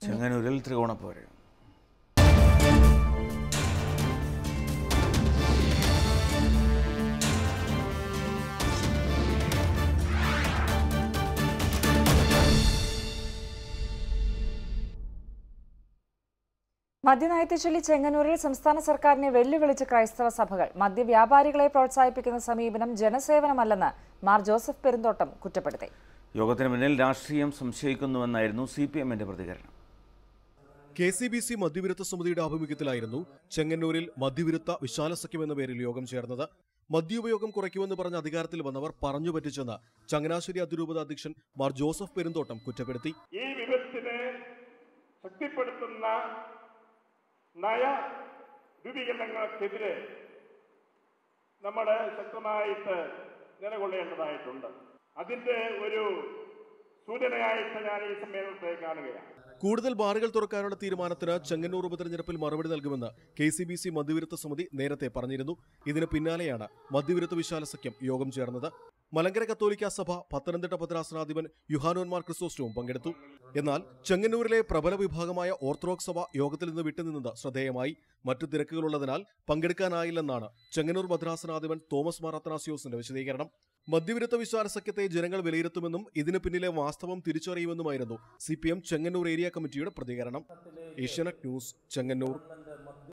ചെങ്ങന്നൂരിൽ ത്രികോണപ്പോര്. മദ്യനയത്തെ ചൊല്ലി ചെങ്ങന്നൂരിൽ സംസ്ഥാന സർക്കാരിനെ വെല്ലുവിളിച്ച് ക്രൈസ്തവ സഭകൾ. മദ്യവ്യാപാരികളെ പ്രോത്സാഹിപ്പിക്കുന്ന സമീപനം ജനസേവനമല്ലെന്ന് മാർ ജോസഫ് പെരുന്തോട്ടം കുറ്റപ്പെടുത്തി. യോഗത്തിന് മുന്നിൽ രാഷ്ട്രീയം സംശയിക്കുന്നുവെന്നായിരുന്നു CPM-ന്റെ പ്രതികരണം. KCBC മദ്യവിരുദ്ധ സമിതിയുടെ ആഭിമുഖ്യത്തിലായിരുന്നു ചെങ്ങന്നൂരിൽ മദ്യവിരുദ്ധ വിശാല സഖ്യം എന്ന പേരിൽ യോഗം ചേർന്നത്. മദ്യോപയോഗം കുറയ്ക്കുമെന്ന് പറഞ്ഞ അധികാരത്തിൽ വന്നവർ പറഞ്ഞു പറ്റിച്ചെന്ന് ചങ്ങനാശ്ശേരി അതിരൂപത അധ്യക്ഷൻ മാർ ജോസഫ് പെരുന്തോട്ടം കുറ്റപ്പെടുത്തി. ഈ വിപത്തിനെ ശക്തിപ്പെടുത്തുന്ന നയ രൂപീകരണങ്ങൾക്കെതിരെ നമ്മൾ ശക്തമായിട്ട് നിലകൊള്ളേണ്ടതായിട്ടുണ്ട്. അതിന്റെ ഒരു സൂചനയായിട്ട് ഞാൻ ഈ സമ്മേളനത്തെ കാണുകയാണ്. കൂടുതൽ ബാറുകൾ തുറക്കാനുള്ള തീരുമാനത്തിന് ചെങ്ങന്നൂർ ഉപതെരഞ്ഞെടുപ്പിൽ മറുപടി നൽകുമെന്ന് KCBC മദ്യവിരുദ്ധ സമിതി നേരത്തെ പറഞ്ഞിരുന്നു. ഇതിന് പിന്നാലെയാണ് മദ്യവിരുദ്ധ വിശാല സഖ്യം യോഗം ചേർന്നത്. മലങ്കര കത്തോലിക്ക സഭ പത്തനംതിട്ട ഭദ്രാസനാധിപൻ യുഹാനോൻ മാർ ക്രിസോസ്റ്റവും പങ്കെടുത്തു. എന്നാൽ ചെങ്ങന്നൂരിലെ പ്രബല വിഭാഗമായ ഓർത്തഡോക്സ് സഭ യോഗത്തിൽ നിന്ന് വിട്ടുനിന്നത് ശ്രദ്ധേയമായി. മറ്റു തിരക്കുകളുള്ളതിനാൽ പങ്കെടുക്കാനായില്ലെന്നാണ് ചെങ്ങന്നൂർ ഭദ്രാസനാധിപൻ തോമസ് മാർ അത്തനാസിയോസിന്റെ വിശദീകരണം. മദ്യവിരുദ്ധ വിശാല സഖ്യത്തെ ജനങ്ങൾ വിലയിരുത്തുമെന്നും ഇതിന് പിന്നിലെ വാസ്തവം തിരിച്ചറിയുമെന്നുമായിരുന്നു CPM ചെങ്ങന്നൂർ ഏരിയ കമ്മിറ്റിയുടെ പ്രതികരണം. ഏഷ്യാനെറ്റ് ന്യൂസ്, ചെങ്ങന്നൂർ.